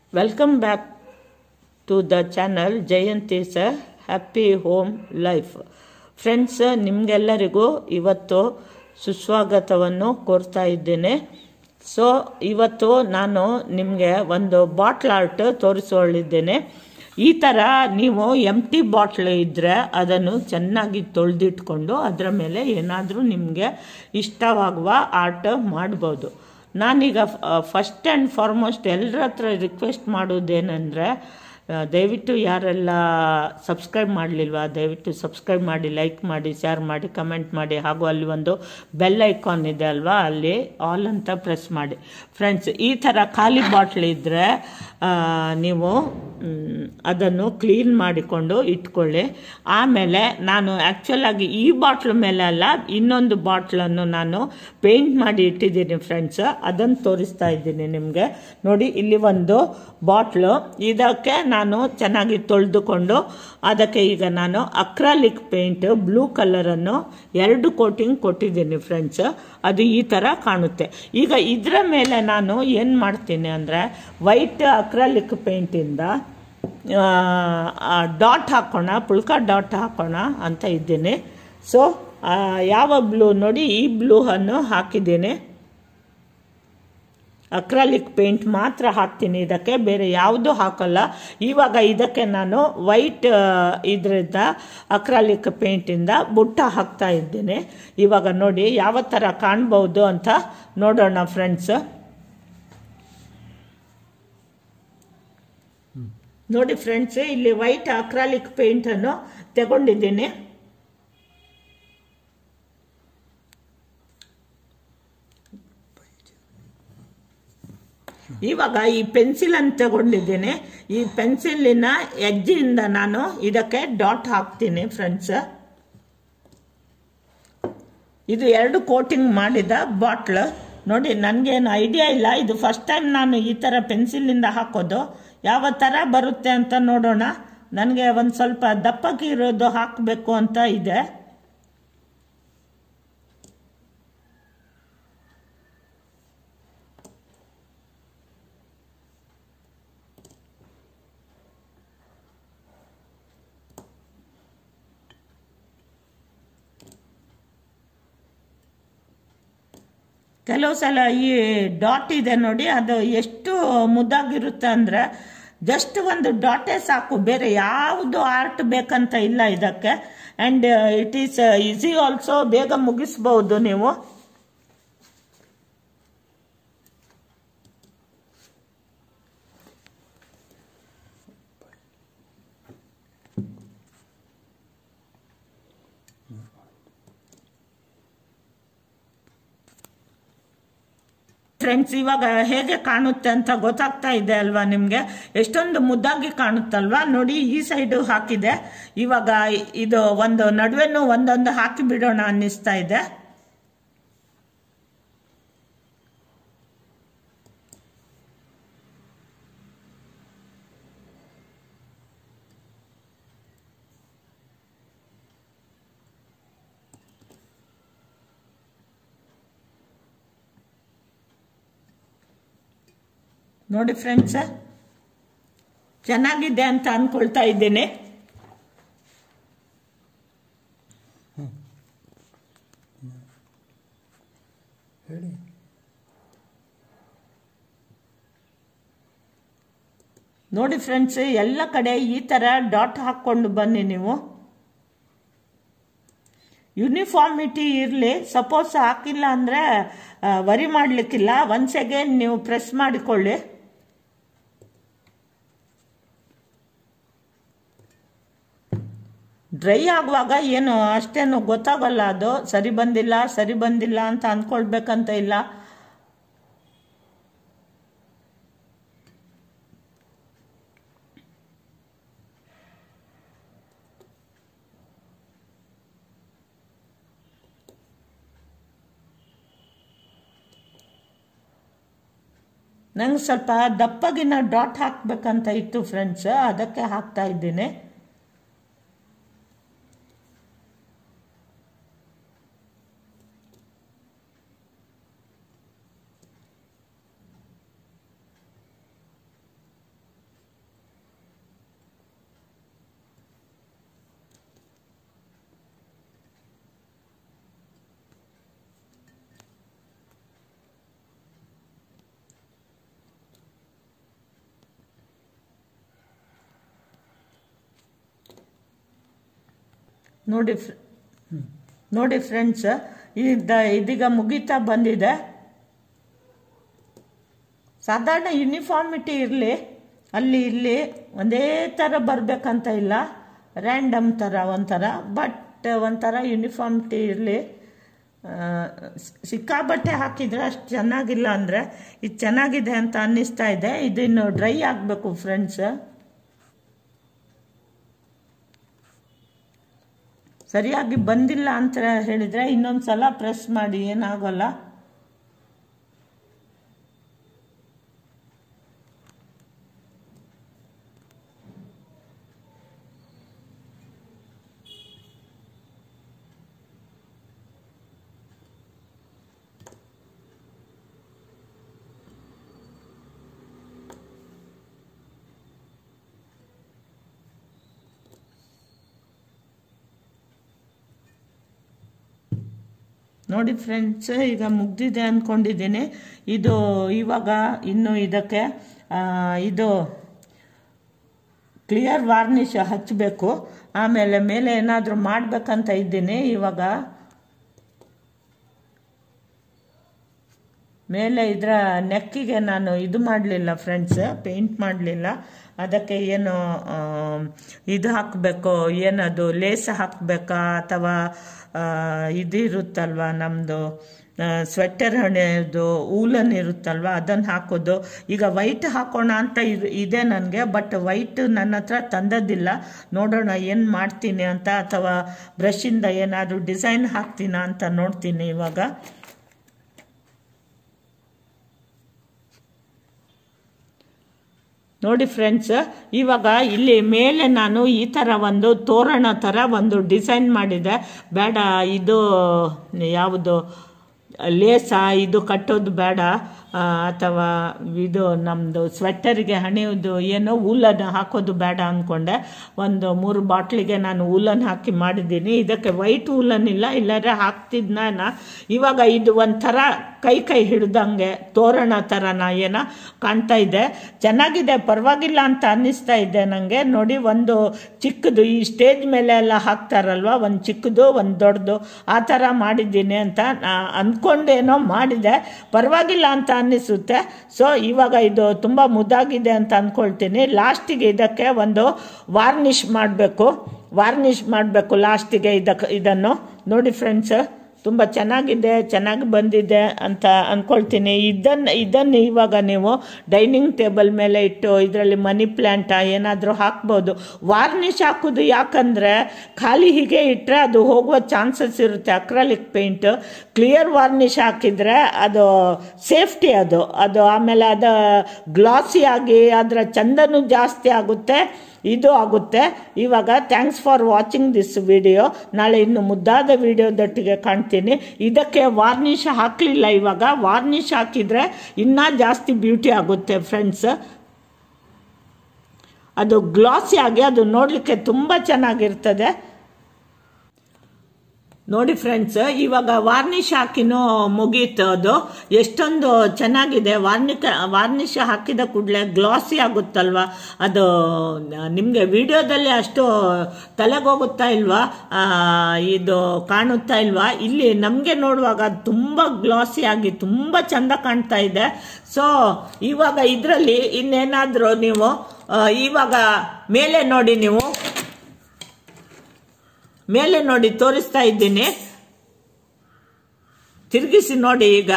Welcome back to the channel Jayanthi's happy home life. Friends, ನಿಮಗೆಲ್ಲರಿಗೂ ಇವತ್ತು ಸುಸ್ವಾಗತವನ್ನು ಕೋರ್ತಾ ಇದ್ದೇನೆ. ಸೊ ಇವತ್ತು ನಾನು ನಿಮಗೆ ಒಂದು ಬಾಟ್ಲ್ ಆರ್ಟ್ ತೋರಿಸಿಕೊಳ್ಳಿದ್ದೇನೆ. ಈ ಥರ ನೀವು ಎಂಟಿ ಬಾಟ್ಲ್ ಇದ್ದರೆ ಅದನ್ನು ಚೆನ್ನಾಗಿ ತೊಳೆದಿಟ್ಕೊಂಡು ಅದರ ಮೇಲೆ ಏನಾದರೂ ನಿಮಗೆ ಇಷ್ಟವಾಗುವ ಆರ್ಟ್ ಮಾಡ್ಬೋದು. ನಾನೀಗ ಫಸ್ಟ್ ಆ್ಯಂಡ್ ಫಾರ್ಮೋಸ್ಟ್ ಎಲ್ಲರ ಹತ್ರ ರಿಕ್ವೆಸ್ಟ್ ಮಾಡೋದೇನೆಂದರೆ, ದಯವಿಟ್ಟು ಯಾರೆಲ್ಲ ಸಬ್ಸ್ಕ್ರೈಬ್ ಮಾಡಲಿಲ್ವಾ ದಯವಿಟ್ಟು ಸಬ್ಸ್ಕ್ರೈಬ್ ಮಾಡಿ, ಲೈಕ್ ಮಾಡಿ, ಶೇರ್ ಮಾಡಿ, ಕಮೆಂಟ್ ಮಾಡಿ, ಹಾಗೂ ಅಲ್ಲಿ ಒಂದು ಬೆಲ್ ಐಕಾನ್ ಇದೆ ಅಲ್ವಾ, ಅಲ್ಲಿ ಆಲ್ ಅಂತ ಪ್ರೆಸ್ ಮಾಡಿ. ಫ್ರೆಂಡ್ಸ್, ಈ ಥರ ಖಾಲಿ ಬಾಟ್ಲ್ ಇದ್ದರೆ ನೀವು ಅದನ್ನು ಕ್ಲೀನ್ ಮಾಡಿಕೊಂಡು ಇಟ್ಕೊಳ್ಳಿ. ಆಮೇಲೆ ನಾನು ಆ್ಯಕ್ಚುಲಾಗಿ ಈ ಬಾಟ್ಲ್ ಮೇಲೆ ಅಲ್ಲ, ಇನ್ನೊಂದು ಬಾಟ್ಲನ್ನು ನಾನು ಪೇಂಟ್ ಮಾಡಿ ಇಟ್ಟಿದ್ದೀನಿ ಫ್ರೆಂಡ್ಸ್. ಅದನ್ನು ತೋರಿಸ್ತಾ ಇದ್ದೀನಿ ನಿಮಗೆ. ನೋಡಿ, ಇಲ್ಲಿ ಒಂದು ಬಾಟ್ಲು, ಇದಕ್ಕೆ ನಾನು ಚೆನ್ನಾಗಿ ತೊಳೆದುಕೊಂಡು ಅದಕ್ಕೆ ಈಗ ನಾನು ಅಕ್ರಾಲಿಕ್ ಪೇಂಟ್ ಬ್ಲೂ ಕಲರನ್ನು 2 ಕೋಟಿಂಗ್ ಕೊಟ್ಟಿದ್ದೀನಿ ಫ್ರೆಂಡ್ಸ್. ಅದು ಈ ಥರ ಕಾಣುತ್ತೆ. ಈಗ ಇದರ ಮೇಲೆ ನಾನು ಏನು ಮಾಡ್ತೀನಿ ಅಂದರೆ, ವೈಟ್ ಅಕ್ರಾಲಿಕ್ ಪೇಂಟಿಂದ ಡಾಟ್ ಹಾಕೋಣ, ಪುಲ್ಕ ಡಾಟ್ ಹಾಕೋಣ ಅಂತ ಇದ್ದೀನಿ. ಸೊ ಯಾವ ಬ್ಲೂ ನೋಡಿ, ಈ ಬ್ಲೂ ಅನ್ನು ಹಾಕಿದ್ದೀನಿ. ಅಕ್ರಾಲಿಕ್ ಪೇಂಟ್ ಮಾತ್ರ ಹಾಕ್ತೀನಿ ಇದಕ್ಕೆ, ಬೇರೆ ಯಾವುದೂ ಹಾಕಲ್ಲ. ಇವಾಗ ಇದಕ್ಕೆ ನಾನು ವೈಟ್ ಇದರಿಂದ ಅಕ್ರಾಲಿಕ್ ಪೇಂಟಿಂದ ಬುಟ್ಟ ಹಾಕ್ತಾ ಇದ್ದೀನಿ. ಇವಾಗ ನೋಡಿ ಯಾವ ಥರ ಕಾಣ್ಬೋದು ಅಂತ ನೋಡೋಣ ಫ್ರೆಂಡ್ಸ್. ನೋಡಿ ಫ್ರೆಂಡ್ಸ್, ಇಲ್ಲಿ ವೈಟ್ ಅಕ್ರಾಲಿಕ್ ಪೇಂಟನ್ನು ತಗೊಂಡಿದ್ದೀನಿ. ಇವಾಗ ಈ ಪೆನ್ಸಿಲನ್ನು ತಗೊಂಡಿದ್ದೀನಿ. ಈ ಪೆನ್ಸಿಲಿನ ಎಡ್ಜಿಂದ ನಾನು ಇದಕ್ಕೆ ಡಾಟ್ ಹಾಕ್ತೀನಿ ಫ್ರೆಂಡ್ಸ್. ಇದು 2 ಕೋಟಿಂಗ್ ಮಾಡಿದ ಬಾಟ್ಲ್. ನೋಡಿ, ನನಗೇನು ಐಡಿಯಾ ಇಲ್ಲ, ಇದು ಫಸ್ಟ್ ಟೈಮ್ ನಾನು ಈ ಥರ ಪೆನ್ಸಿಲಿಂದ ಹಾಕೋದು. ಯಾವ ಥರ ಬರುತ್ತೆ ಅಂತ ನೋಡೋಣ. ನನಗೆ ಒಂದು ಸ್ವಲ್ಪ ದಪ್ಪಕ್ಕಿರೋದು ಹಾಕಬೇಕು ಅಂತ ಇದೆ. ಕೆಲವು ಸಲ ಈ ಡಾಟ್ ಇದೆ ನೋಡಿ, ಅದು ಎಷ್ಟು ಮುದ್ದಾಗಿರುತ್ತೆ ಅಂದರೆ ಜಸ್ಟ್ ಒಂದು ಡಾಟೇ ಸಾಕು, ಬೇರೆ ಯಾವುದು ಆರ್ಟ್ ಬೇಕಂತ ಇಲ್ಲ ಇದಕ್ಕೆ. And it is easy also, ಬೇಗ ಮುಗಿಸ್ಬೋದು ನೀವು. ಫ್ರೆಂಡ್ಸ್, ಇವಾಗ ಹೇಗೆ ಕಾಣುತ್ತೆ ಅಂತ ಗೊತ್ತಾಗ್ತಾ ಇದೆ ಅಲ್ವಾ ನಿಮಗೆ? ಎಷ್ಟೊಂದು ಮುದ್ದಾಗಿ ಕಾಣುತ್ತಲ್ವಾ? ನೋಡಿ, ಈ ಸೈಡು ಹಾಕಿದೆ. ಇವಾಗ ಇದು ಒಂದು ನಡುವೆನೂ ಒಂದೊಂದು ಹಾಕಿ ಬಿಡೋಣ ಅನ್ನಿಸ್ತಾ ಇದೆ. ನೋಡಿ ಫ್ರೆಂಡ್ಸ್, ಚೆನ್ನಾಗಿದೆ ಅಂತ ಅಂದ್ಕೊಳ್ತಾ ಇದ್ದೇನೆ. ನೋಡಿ ಫ್ರೆಂಡ್ಸ್, ಎಲ್ಲ ಕಡೆ ಈ ಥರ ಡಾಟ್ ಹಾಕ್ಕೊಂಡು ಬನ್ನಿ ನೀವು. ಯೂನಿಫಾರ್ಮಿಟಿ ಇರಲಿ. ಸಪೋಸ್ ಹಾಕಿಲ್ಲ ಅಂದರೆ ವರಿ ಮಾಡಲಿಕ್ಕಿಲ್ಲ. ಒನ್ಸ್ ಅಗೇನ್ ನೀವು ಪ್ರೆಸ್ ಮಾಡಿಕೊಳ್ಳಿ. ಡ್ರೈ ಆಗುವಾಗ ಏನು ಅಷ್ಟೇನು ಗೊತ್ತಾಗಲ್ಲ, ಅದು ಸರಿ ಬಂದಿಲ್ಲ ಅಂತ ಅಂದ್ಕೊಳ್ಬೇಕಂತ ಇಲ್ಲ. ನಂಗೆ ಸ್ವಲ್ಪ ದಪ್ಪಗಿನ ಡಾಟ್ ಹಾಕಬೇಕಂತ ಇತ್ತು ಫ್ರೆಂಡ್ಸ್, ಅದಕ್ಕೆ ಹಾಕ್ತಾ ಇದ್ದೀನಿ. ನೋಡಿ ಫ್ರೆಂಡ್ಸ್, ಇದೀಗ ಮುಗಿತಾ ಬಂದಿದೆ. ಸಾಧಾರಣ ಯೂನಿಫಾರ್ಮಿಟಿ ಇರಲಿ, ಅಲ್ಲಿ ಇಲ್ಲಿ ಒಂದೇ ಥರ ಬರಬೇಕಂತ ಇಲ್ಲ, ರ್ಯಾಂಡಮ್ ಥರ ಒಂಥರ, ಬಟ್ ಒಂಥರ ಯೂನಿಫಾರ್ಮಿಟಿ ಇರಲಿ. ಸಿಕ್ಕಾಬಟ್ಟೆ ಹಾಕಿದರೆ ಅಷ್ಟು ಚೆನ್ನಾಗಿಲ್ಲ ಅಂದರೆ ಇದು ಚೆನ್ನಾಗಿದೆ ಅಂತ ಅನ್ನಿಸ್ತಾ ಇದೆ. ಇದಿನ್ನು ಡ್ರೈ ಆಗಬೇಕು ಫ್ರೆಂಡ್ಸ್. ಸರಿಯಾಗಿ ಬಂದಿಲ್ಲ ಅಂತ ಹೇಳಿದರೆ ಇನ್ನೊಂದು ಸಲ ಪ್ರೆಸ್ ಮಾಡಿ, ಏನಾಗೋಲ್ಲ. ನೋಡಿ ಫ್ರೆಂಡ್ಸ್, ಈಗ ಮುಗ್ದಿದೆ ಅಂದ್ಕೊಂಡಿದ್ದೀನಿ. ಇದು ಇವಾಗ ಇನ್ನು ಇದಕ್ಕೆ ಇದು ಕ್ಲಿಯರ್ ವಾರ್ನಿಷ್ ಹಚ್ಚಬೇಕು. ಆಮೇಲೆ ಮೇಲೆ ಏನಾದರೂ ಮಾಡಬೇಕಂತ ಇದ್ದೀನಿ. ಇವಾಗ ಮೇಲೆ ಇದರ ನೆಕ್ಕಿಗೆ ನಾನು ಇದು ಮಾಡಲಿಲ್ಲ ಫ್ರೆಂಡ್ಸ್, ಪೇಂಟ್ ಮಾಡಲಿಲ್ಲ. ಅದಕ್ಕೆ ಏನು ಇದು ಹಾಕಬೇಕು, ಏನದು ಲೇಸ್ ಹಾಕಬೇಕಾ ಅಥವಾ ಇದಿರುತ್ತಲ್ವ ನಮ್ಮದು ಸ್ವೆಟರ್ ಹಣೆದು ಊಲನ್ ಇರುತ್ತಲ್ವ ಅದನ್ನು ಹಾಕೋದು. ಈಗ ವೈಟ್ ಹಾಕೋಣ ಅಂತ ಇದೆ ನನಗೆ, ಬಟ್ ವೈಟ್ ನನ್ನ ಹತ್ರ ತಂದದ್ದಿಲ್ಲ. ನೋಡೋಣ ಏನು ಮಾಡ್ತೀನಿ ಅಂತ, ಅಥವಾ ಬ್ರಷಿಂದ ಏನಾದರೂ ಡಿಸೈನ್ ಹಾಕ್ತೀನ ಅಂತ ನೋಡ್ತೀನಿ ಇವಾಗ. ನೋಡಿ ಫ್ರೆಂಡ್ಸ್, ಇವಾಗ ಇಲ್ಲಿ ಮೇಲೆ ನಾನು ಈ ಥರ ಒಂದು ತೋರಣ ಥರ ಒಂದು ಡಿಸೈನ್ ಮಾಡಿದೆ. ಬೇಡ, ಇದು ಯಾವುದು ಲೇಸ ಇದು ಕಟ್ಟೋದು ಬೇಡ, ಅಥವಾ ಇದು ನಮ್ಮದು ಸ್ವೆಟರಿಗೆ ಹಣೆಯೋದು ಏನೋ ಊಲನ್ನು ಹಾಕೋದು ಬೇಡ ಅಂದ್ಕೊಂಡೆ. ಒಂದು 3 ಬಾಟ್ಲಿಗೆ ನಾನು ಊಲನ್ ಹಾಕಿ ಮಾಡಿದ್ದೀನಿ. ಇದಕ್ಕೆ ವೈಟ್ ಊಲನ್ ಇಲ್ಲ, ಇಲ್ಲಾದ್ರೆ ಹಾಕ್ತಿದ್ನ. ಇವಾಗ ಇದು ಒಂಥರ ಕೈ ಹಿಡ್ದಂಗೆ ತೋರಣ ಥರನ ಏನೋ ಕಾಣ್ತಾ ಇದೆ. ಚೆನ್ನಾಗಿದೆ, ಪರವಾಗಿಲ್ಲ ಅಂತ ಅನ್ನಿಸ್ತಾ ಇದೆ ನನಗೆ. ನೋಡಿ, ಒಂದು ಚಿಕ್ಕದು ಈ ಸ್ಟೇಜ್ ಮೇಲೆ ಎಲ್ಲ ಹಾಕ್ತಾರಲ್ವ, ಒಂದು ಚಿಕ್ಕದು ಒಂದು ದೊಡ್ಡದು ಆ ಥರ ಮಾಡಿದ್ದೀನಿ ಅಂತ ಅಂದ್ಕೊಂಡೇನೋ ಮಾಡಿದೆ. ಪರವಾಗಿಲ್ಲ ಅಂತ ಅನ್ನಿಸುತ್ತೆ. ಸೊ ಇವಾಗ ಇದು ತುಂಬ ಮುದ್ದಾಗಿದೆ ಅಂತ ಅಂದ್ಕೊಳ್ತೀನಿ. ಲಾಸ್ಟಿಗೆ ಇದಕ್ಕೆ ಒಂದು ವಾರ್ನಿಷ್ ಮಾಡಬೇಕು ಲಾಸ್ಟಿಗೆ ಇದನ್ನು. ನೋಡಿ ಫ್ರೆಂಡ್ಸ್, ತುಂಬ ಚೆನ್ನಾಗಿದೆ, ಚೆನ್ನಾಗಿ ಬಂದಿದೆ ಅಂತ ಅಂದ್ಕೊಳ್ತೀನಿ. ಇದನ್ನು ಇವಾಗ ನೀವು ಡೈನಿಂಗ್ ಟೇಬಲ್ ಮೇಲೆ ಇಟ್ಟು ಇದರಲ್ಲಿ ಮನಿ ಪ್ಲ್ಯಾಂಟ ಏನಾದರೂ ಹಾಕ್ಬೋದು. ವಾರ್ನಿಷ್ ಹಾಕೋದು ಯಾಕಂದರೆ ಖಾಲಿ ಹೀಗೆ ಇಟ್ಟರೆ ಅದು ಹೋಗುವ ಚಾನ್ಸಸ್ ಇರುತ್ತೆ. ಅಕ್ರಾಲಿಕ್ ಪೇಂಟ್ ಕ್ಲಿಯರ್ ವಾರ್ನಿಷ್ ಹಾಕಿದರೆ ಅದು ಸೇಫ್ಟಿ, ಅದು ಆಮೇಲೆ ಅದು ಗ್ಲಾಸಿ ಆಗಿ ಅದರ ಚಂದನೂ ಜಾಸ್ತಿ ಆಗುತ್ತೆ, ಇದು ಆಗುತ್ತೆ. ಇವಾಗ thanks for watching this video. ನಾಳೆ ಇನ್ನು ಮುದ್ದಾದ ವಿಡಿಯೋದೊಟ್ಟಿಗೆ ಕಾಣ್ತೀನಿ. ಇದಕ್ಕೆ ವಾರ್ನಿಷ್ ಹಾಕಲಿಲ್ಲ, ಇವಾಗ ವಾರ್ನಿಷ್ ಹಾಕಿದರೆ ಇನ್ನೂ ಜಾಸ್ತಿ ಬ್ಯೂಟಿ ಆಗುತ್ತೆ ಫ್ರೆಂಡ್ಸ್. ಅದು ಗ್ಲಾಸಿ ಆಗಿ ಅದು ನೋಡಲಿಕ್ಕೆ ತುಂಬ ಚೆನ್ನಾಗಿರ್ತದೆ. ನೋಡಿ ಫ್ರೆಂಡ್ಸ್, ಇವಾಗ ವಾರ್ನಿಷ್ ಹಾಕಿನೂ ಮುಗೀತು. ಅದು ಎಷ್ಟೊಂದು ಚೆನ್ನಾಗಿದೆ. ವಾರ್ನಿಷ್ ಹಾಕಿದ ಕೂಡಲೇ ಗ್ಲಾಸಿ ಆಗುತ್ತಲ್ವ, ಅದು ನಿಮಗೆ ವಿಡಿಯೋದಲ್ಲಿ ಅಷ್ಟು ತಲೆಗೋಗುತ್ತಾ ಇಲ್ವಾ, ಇದು ಕಾಣುತ್ತಾ ಇಲ್ವಾ? ಇಲ್ಲಿ ನಮಗೆ ನೋಡುವಾಗ ತುಂಬ ಗ್ಲಾಸಿ ಆಗಿ ತುಂಬ ಚೆಂದ ಕಾಣ್ತಾ ಇದೆ. ಸೊ ಇವಾಗ ಇದರಲ್ಲಿ ಇನ್ನೇನಾದರೂ ನೀವು ಇವಾಗ ಮೇಲೆ ನೋಡಿ ತೋರಿಸ್ತಾ ಇದ್ದೀನಿ, ತಿರುಗಿಸಿ ನೋಡಿ. ಈಗ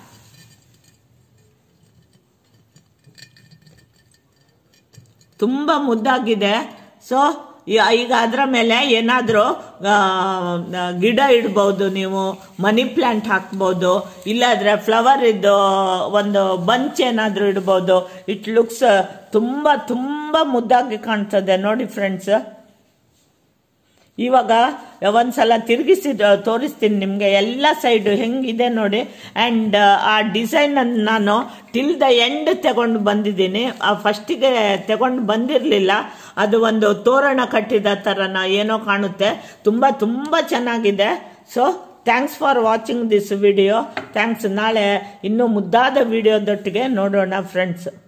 ತುಂಬ ಮುದ್ದಾಗಿದೆ. ಸೊ ಈಗ ಅದರ ಮೇಲೆ ಏನಾದರೂ ಗಿಡ ಇಡ್ಬೋದು, ನೀವು ಮನಿ ಪ್ಲ್ಯಾಂಟ್ ಹಾಕ್ಬೋದು, ಇಲ್ಲಾದ್ರೆ ಫ್ಲವರ್ ಇದ್ದು ಒಂದು ಬಂಚ್ ಏನಾದರೂ ಇಡ್ಬೋದು. ಇಟ್ ಲುಕ್ಸ್ ತುಂಬ ತುಂಬ ಮುದ್ದಾಗಿ ಕಾಣ್ತದೆ. ನೋಡಿ ಫ್ರೆಂಡ್ಸ್, ಇವಾಗ ಒಂದ್ಸಲ ತಿರುಗಿಸಿ ತೋರಿಸ್ತೀನಿ ನಿಮಗೆ ಎಲ್ಲ ಸೈಡು ಹೆಂಗಿದೆ ನೋಡಿ. ಆ್ಯಂಡ್ ಆ ಡಿಸೈನ್ ನಾನು ಟಿಲ್ ದ ಎಂಡ್ ತಗೊಂಡು ಬಂದಿದ್ದೀನಿ. ಫಸ್ಟಿಗೆ ತಗೊಂಡು ಬಂದಿರಲಿಲ್ಲ, ಅದು ಒಂದು ತೋರಣ ಕಟ್ಟಿದ ಥರನ ಏನೋ ಕಾಣುತ್ತೆ. ತುಂಬ ತುಂಬ ಚೆನ್ನಾಗಿದೆ. So thanks for watching this video. Thanks. ನಾಳೆ ಇನ್ನೂ ಮುದ್ದಾದ ವಿಡಿಯೋದೊಟ್ಟಿಗೆ ನೋಡೋಣ ಫ್ರೆಂಡ್ಸ್.